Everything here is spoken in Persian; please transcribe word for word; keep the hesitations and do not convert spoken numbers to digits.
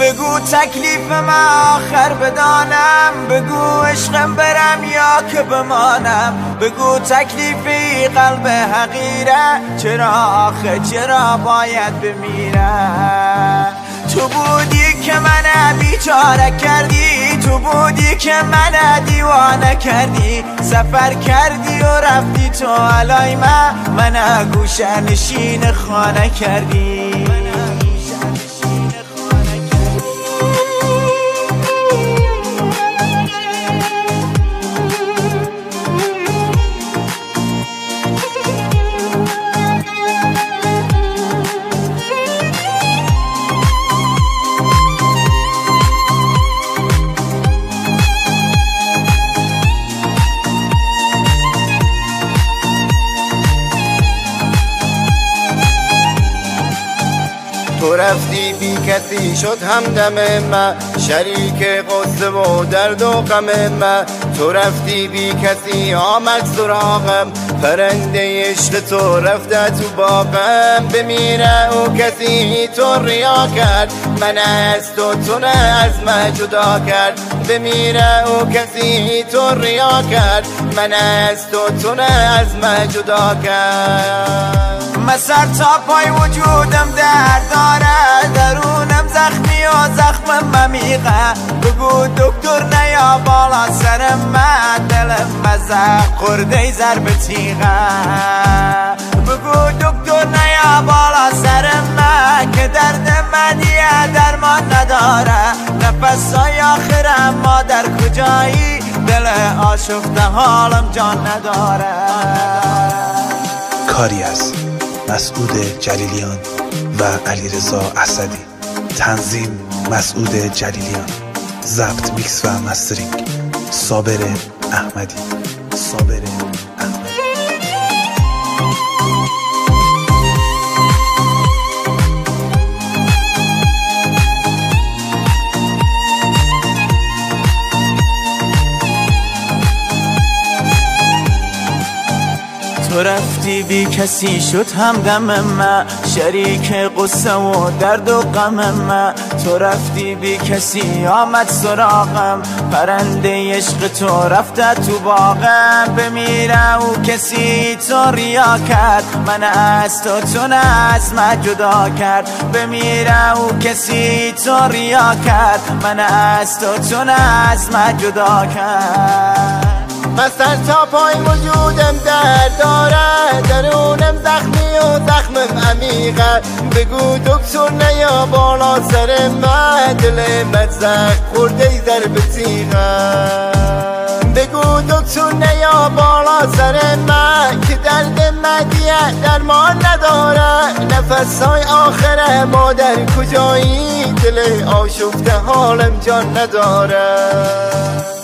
بگو تکلیف من آخر بدانم، بگو عشقم برم یا که بمانم، بگو تکلیفی قلب حقیره، چرا آخه چرا باید بمیرم. تو بودی که من بیچاره کردی، تو بودی که من دیوانه کردی، سفر کردی و رفتی تو علای من، من گوشه نشین خانه کردی. تو رفتی بی کسی شد همدم من، شریک غصه و درد و غم من. تو رفتی بی کسی آمد سراغم، پرنده عشق تو رفته تو باغم. بمیره او کسی تو ریا کرد، من از تو تو نه از من جدا کرد. بمیره او کسی تو ریا کرد، من از تو تو نه از من جدا کرد. من سر تا پای وجودم درد داره، درونم زخمی و زخمم عمیقه. بگو دکتر نیا بالا سر من، دلم مزق خورده ضرب تیغه. بگو دکتر نیا بالا سر من، که درد من یه درمان نداره. نفسای آخرم ما در کجایی، دل آشفته حالم جان نداره. کاری از مسعود جلیلیان و علیرضا اسدی، تنظیم مسعود جلیلیان، ضبط میکس و مسترینگ صابر احمدی. صابر احمدی. تو رفتی بی کسی شد همدم من، شریک قصه و درد و غم من. تو رفتی بی کسی آمد سراغم، پرنده عشق تو رفته تو باغم. بمیره او کسی تو ریا کرد، من از تو تو نه از من جدا کرد. بمیره او کسی تو ریا کرد، من از تو تو نه از من جدا کرد. من سر تا پای وجودم درد داره، درونم زخمی و زخمم عمیقه. بگو دکتر نیا بالا سر من، دل مزق خورده ضرب تیغه. بگو دکتر نیا بالا سر من، که درد من دیگه درمان نداره. نفسای آخره ما در کجایی، دل آشفته حالم جان نداره.